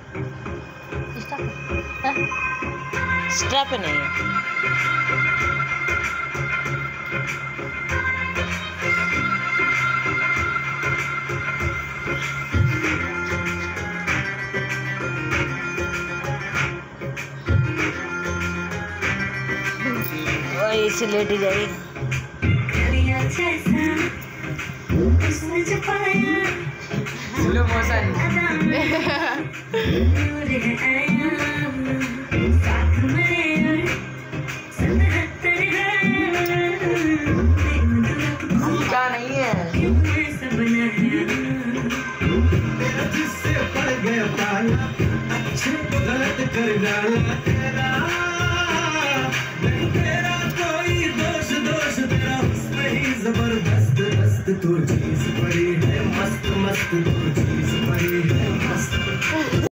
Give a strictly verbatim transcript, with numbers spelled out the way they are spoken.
Strap नहीं है। इसे लेट जाएगी। Slow motion. क्या नहीं है गलत कर डाला तेरा तेरा कोई दोष दोष तेरा हुस्न ही जबरदस्त दस्त तू चीज बड़ी है मस्त मस्त तू